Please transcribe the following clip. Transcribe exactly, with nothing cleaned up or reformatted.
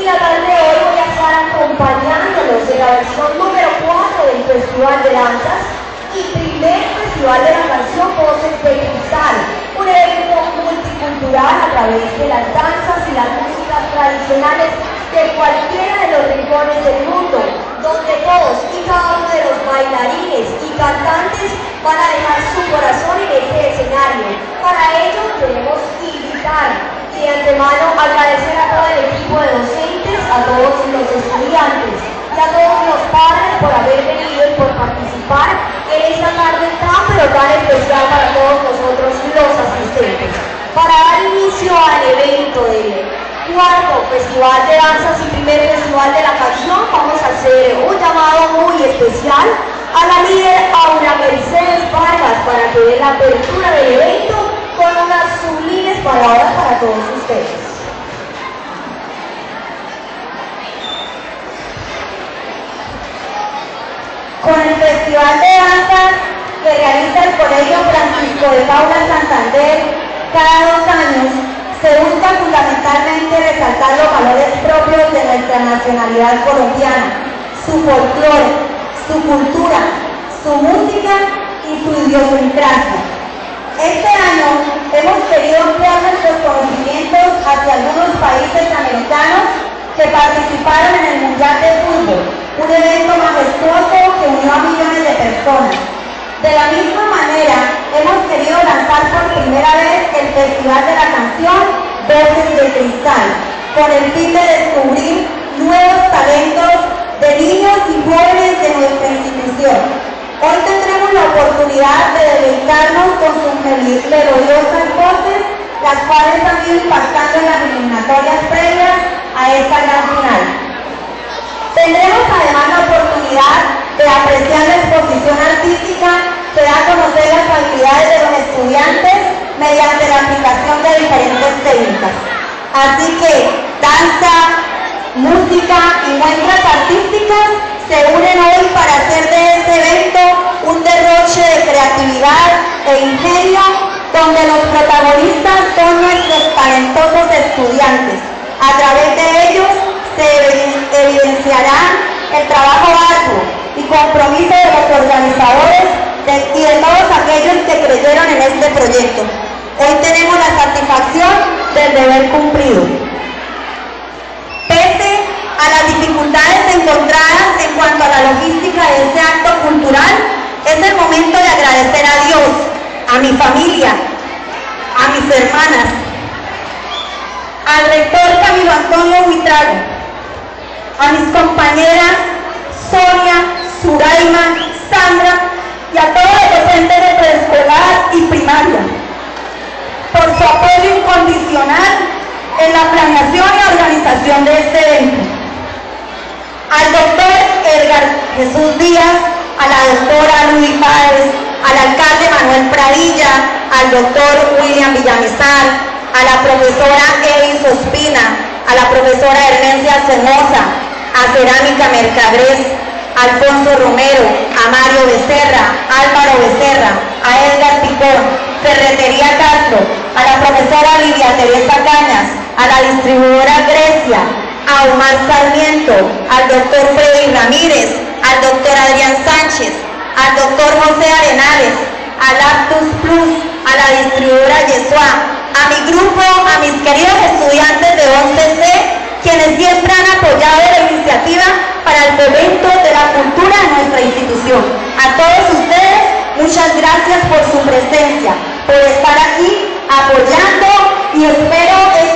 la tarde de hoy voy a estar acompañándolos en la versión número cuatro del Festival de Danzas y primer Festival de la Canción Voces de Cristal, un evento multicultural a través de las danzas y las músicas tradicionales de cualquiera de los rincones del mundo, donde todos y cada uno de los bailarines y cantantes van a dejar su corazón en este escenario. Para ello queremos invitar y de antemano agradecer a todo el equipo de docentes, a todos los estudiantes y a todos los padres por haber venido y por participar en esta tarde tan pero tan especial para todos nosotros los asistentes. Para dar inicio al evento del cuarto Festival de Danzas y primer Festival de la Canción, vamos a hacer un llamado muy especial a la líder Aura Mercedes Vargas para que dé la apertura del evento con unas sublimes palabras para todos ustedes. Con el Festival de Danzas que realiza el Colegio Francisco de Paula Santander cada dos años, se busca fundamentalmente resaltar los valores propios de nuestra nacionalidad colombiana, su folclore, su cultura, su música y su idiosincrasia. Este año hemos querido ampliar nuestros conocimientos hacia algunos países americanos que participaron en el Mundial de Fútbol, un evento majestuoso que unió a millones de personas. De la misma manera, hemos querido lanzar por primera vez el Festival de la Canción Voces de Cristal, con el fin de descubrir nuevos talentos de niños y jóvenes de nuestra institución. Hoy tendremos la oportunidad de deleitarnos con sus melodiosas voces, las cuales han ido impactando en las eliminatorias previas a esta gran final. Tendremos además la oportunidad de apreciar la exposición artística que da a conocer las habilidades de los estudiantes mediante la aplicación de diferentes técnicas. Así que danza, música y muestras artísticas se unen hoy para hacer de este evento un derroche de creatividad e ingenio, donde los protagonistas son nuestros talentosos estudiantes. A través de ellos se evidenciará el trabajo arduo y compromiso de los organizadores de, y de todos aquellos que creyeron en este proyecto. Hoy tenemos la satisfacción del deber cumplido. Pese a las dificultades encontradas en cuanto a la logística de este acto cultural, es el momento de agradecer a Dios, a mi familia, a mis hermanas, al rector Camilo Antonio Buitrago, a mis compañeras Sonia, Suraima, Sandra y a todos los docentes de preescolar y primaria por su apoyo incondicional en la planeación y organización de este evento. Al doctor Edgar Jesús Díaz, a la doctora Luis Páez, al alcalde Manuel Pradilla, al doctor William Villamizar, a la profesora Elis Ospina, a la profesora Hermencia Somoza, a Cerámica Mercadres, a Alfonso Romero, a Mario Becerra, Álvaro Becerra, a Edgar Picón, Ferretería Castro, a la profesora Lidia Teresa Cañas, a la distribuidora Grecia, a Omar Sarmiento, al doctor Freddy Ramírez, al doctor Adrián Sánchez, al doctor José Arenales, a Lactus Plus, a la distribuidora Yesua, a mi grupo, a mis queridos estudiantes de once C, quienes siempre han apoyado la iniciativa para el fomento de la cultura de nuestra institución. A todos ustedes, muchas gracias por su presencia, por estar aquí apoyando y espero